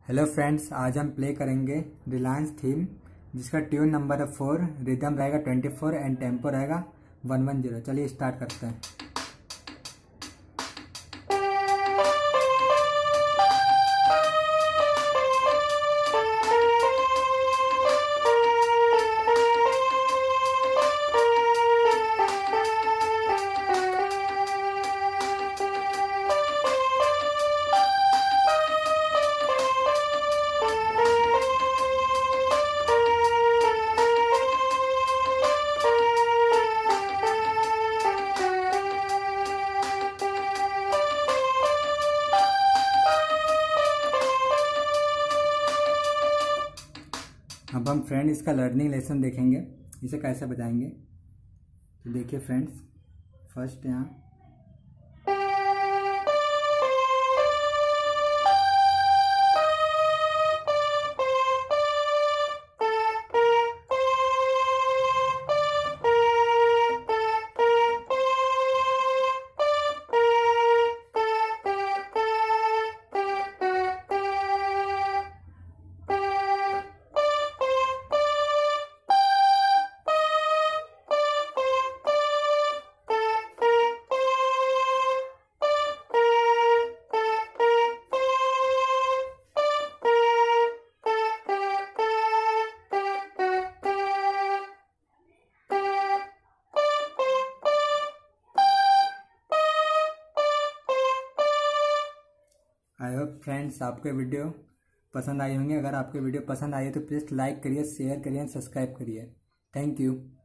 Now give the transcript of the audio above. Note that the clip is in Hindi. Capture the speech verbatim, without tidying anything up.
हेलो फ्रेंड्स, आज हम प्ले करेंगे रिलायंस थीम, जिसका ट्यून नंबर है फोर, रिदम रहेगा ट्वेंटी फोर एंड टेम्पो रहेगा वन वन जीरो। चलिए स्टार्ट करते हैं। अब हम फ्रेंड इसका लर्निंग लेसन देखेंगे, इसे कैसे बजाएंगे। तो देखिए फ्रेंड्स, फर्स्ट यहाँ आई होप फ्रेंड्स आपको वीडियो पसंद आई होंगी। अगर आपको वीडियो पसंद आई है तो प्लीज़ लाइक करिए, शेयर करिए, सब्सक्राइब करिए। Thank you.